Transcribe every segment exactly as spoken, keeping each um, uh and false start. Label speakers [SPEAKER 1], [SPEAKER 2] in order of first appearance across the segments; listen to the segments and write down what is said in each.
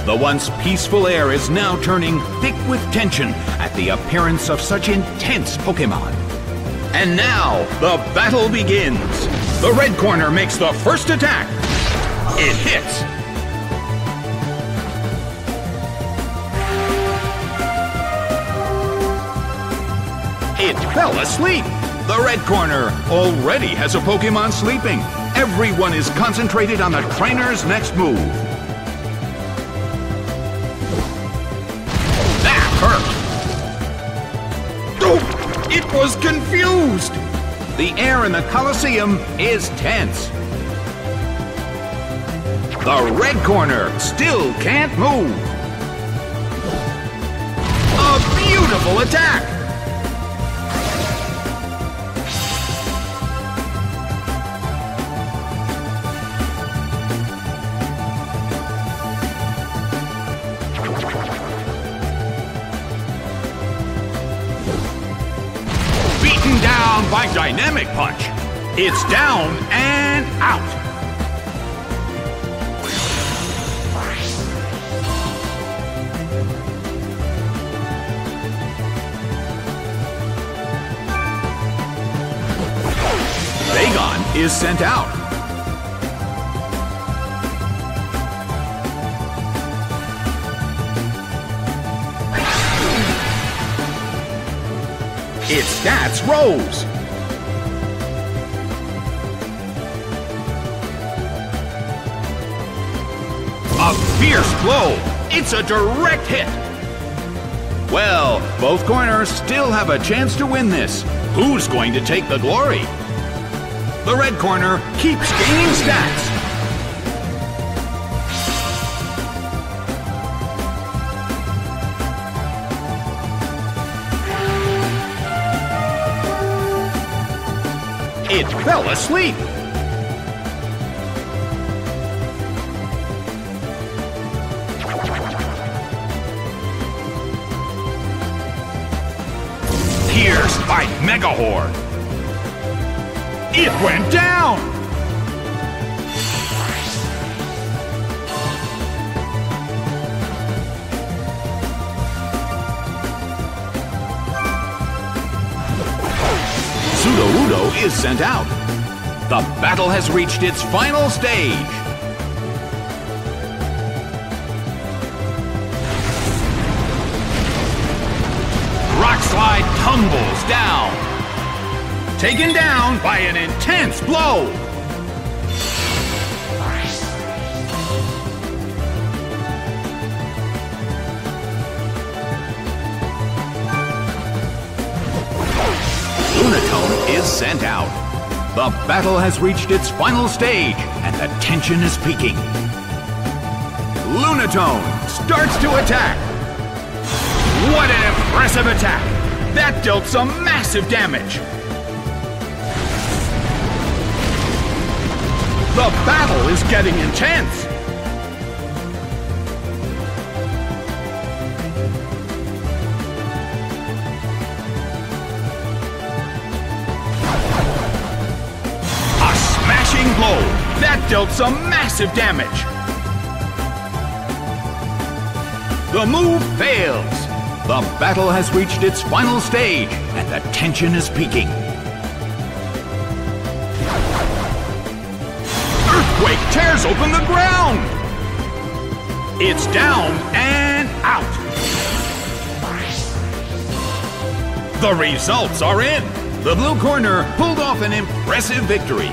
[SPEAKER 1] The once peaceful air is now turning thick with tension at the appearance of such intense Pokémon. And now, the battle begins. The red corner makes the first attack. It hits. It fell asleep. The red corner already has a Pokémon sleeping. Everyone is concentrated on the trainer's next move. That hurt. Oh, it was confused. The air in the Colosseum is tense. The red corner still can't move. A beautiful attack. Beaten down by Dynamic Punch. It's down and out. Bagon is sent out. Its stats rose. A fierce blow. It's a direct hit. Well, both corners still have a chance to win this. Who's going to take the glory? The red corner keeps gaining stats. It fell asleep. Pierced by Megahorn. It went down. Sudowoodo is sent out. The battle has reached its final stage. Rock Slide tumbles down. Taken down by an intense blow. Lunatone is sent out. The battle has reached its final stage, and the tension is peaking. Lunatone starts to attack. What an impressive attack! That dealt some massive damage. The battle is getting intense. Blow. That dealt some massive damage. The move fails. The battle has reached its final stage, and the tension is peaking. Earthquake tears open the ground. It's down and out. The results are in. The blue corner pulled off an impressive victory.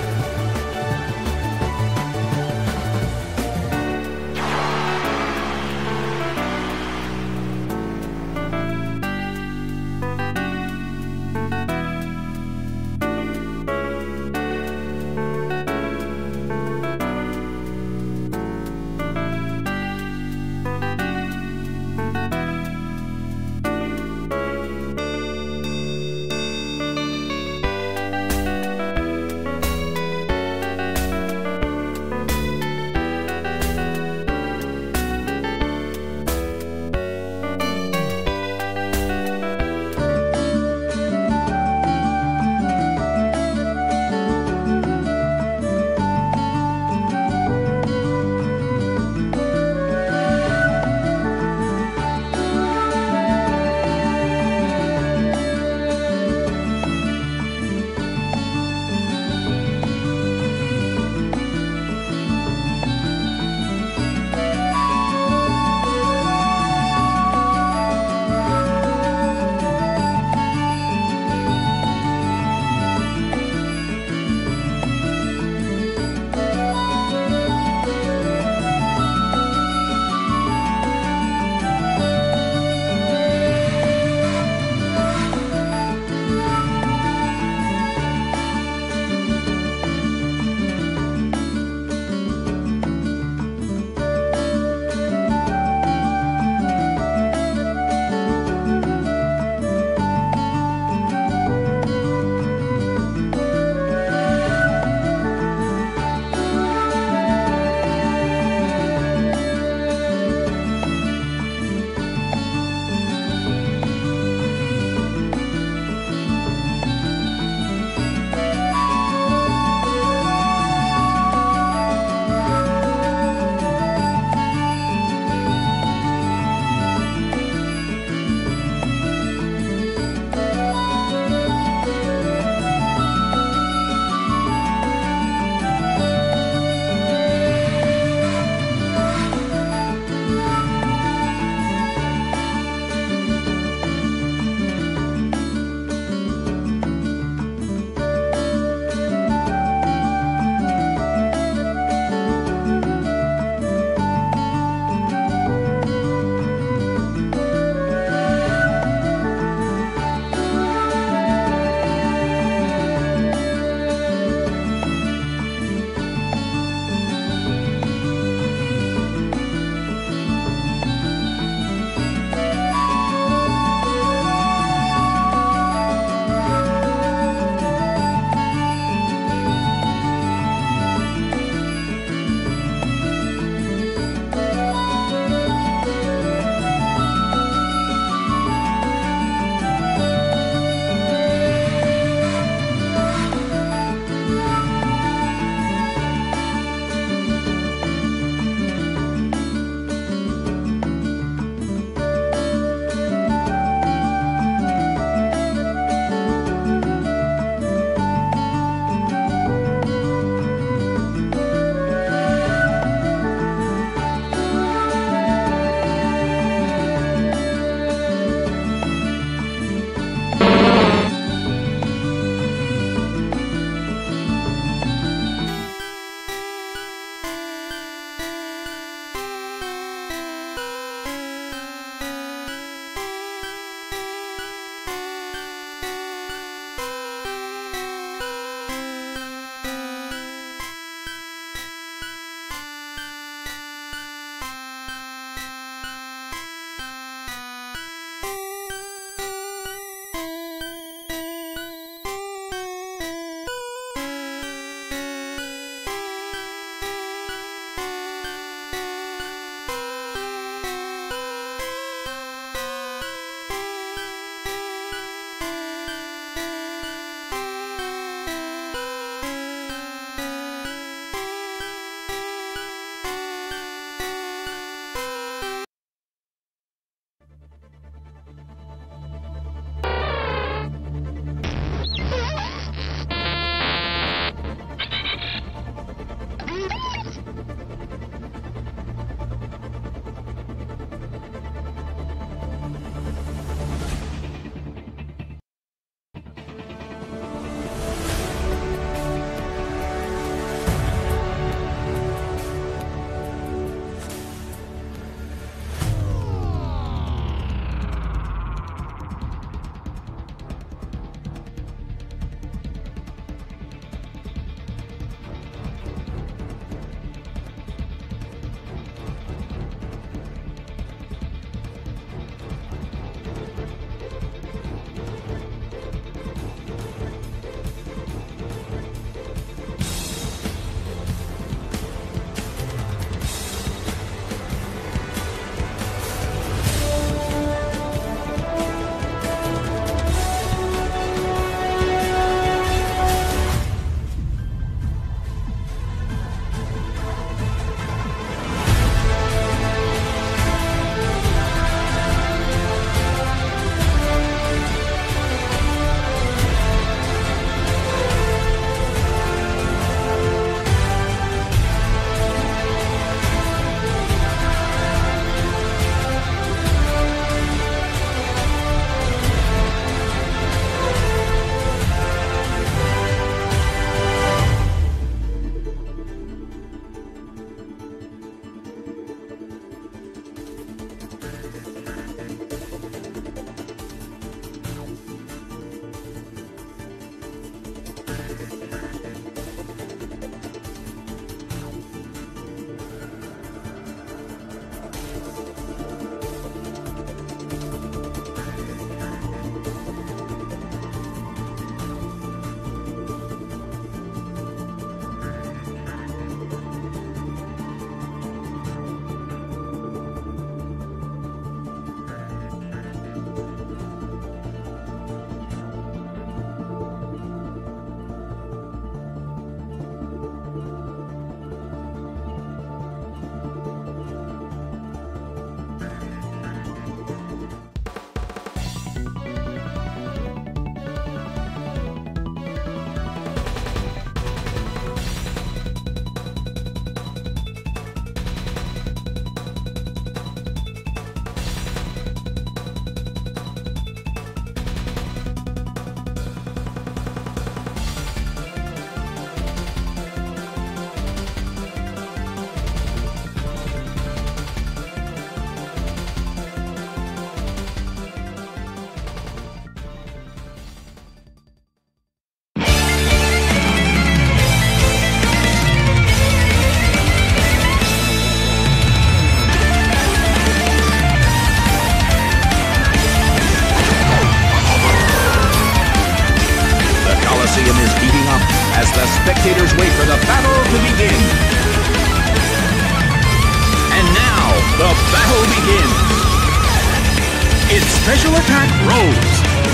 [SPEAKER 1] The battle begins. Its special attack rose.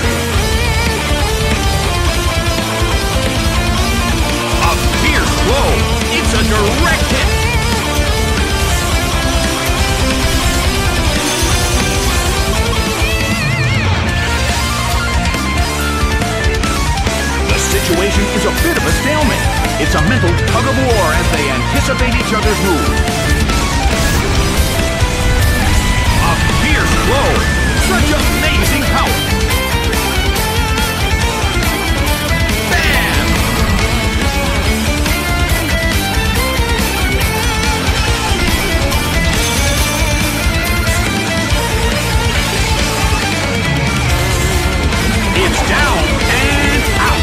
[SPEAKER 1] A fierce blow. It's a direct hit. The situation is a bit of a stalemate. It's a mental tug-of-war as they anticipate each other's moves. A fierce blow. Such amazing power. Bam! It's down and out.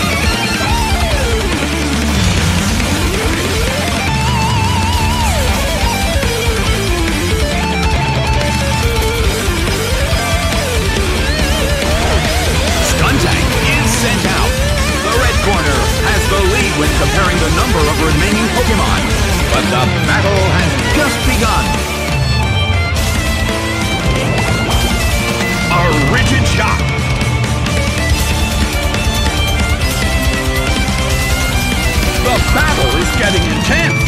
[SPEAKER 1] Skuntank is sent out. The red corner has the lead when comparing the number of remaining Pokemon. But the battle has just begun. A rigid shock. The battle is getting intense.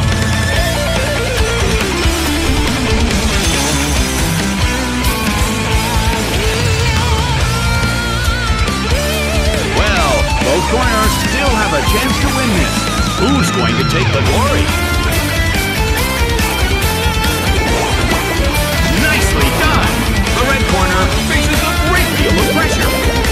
[SPEAKER 1] Well, both corners still have a chance to win this. Who's going to take the glory? Nicely done. The red corner faces a great deal of pressure.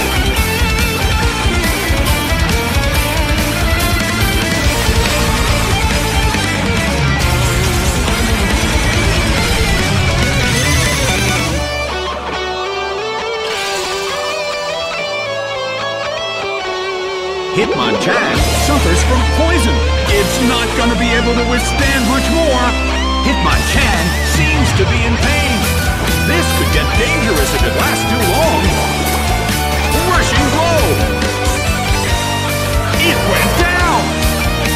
[SPEAKER 1] Hitmonchan suffers from poison. It's not going to be able to withstand much more. Hitmonchan seems to be in pain. This could get dangerous if it lasts too long. Rushing blow. It went down.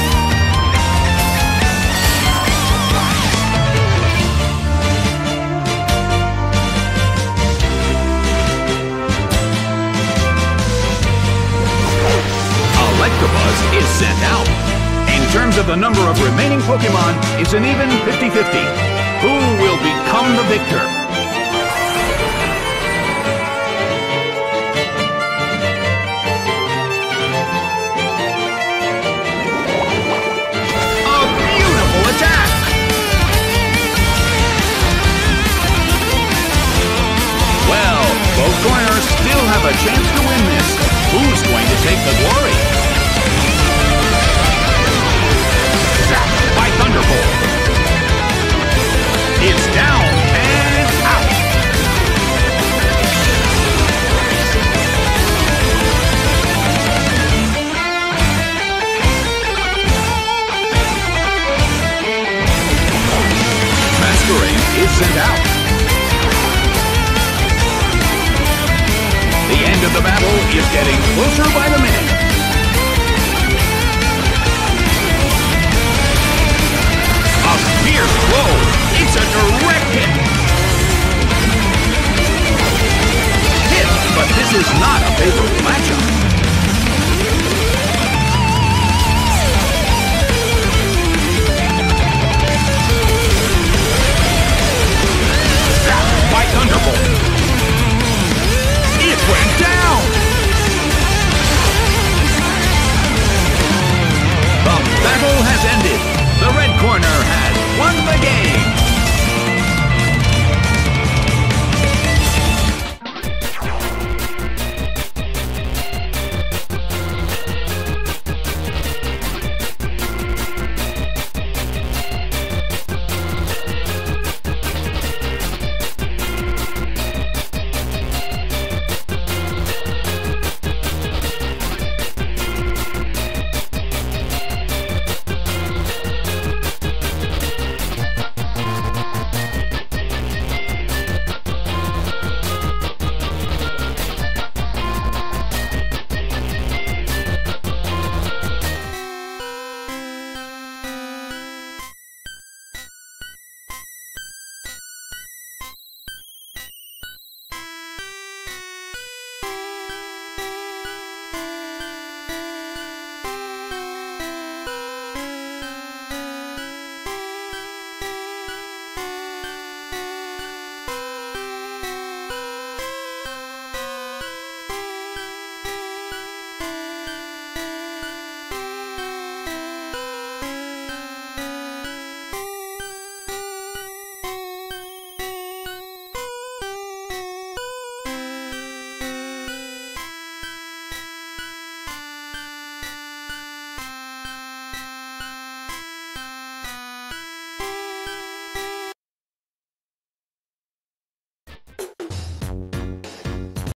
[SPEAKER 1] Electabuzz is sent out. In terms of the number of remaining Pokemon, it's an even fifty fifty. Who will become the victor? A beautiful attack! Well, both corners still have a chance to win this. Who's going to take the glory? Zapped by Thunderbolt. It's down and out. Masquerain is sent out. The end of the battle is getting closer by the minute.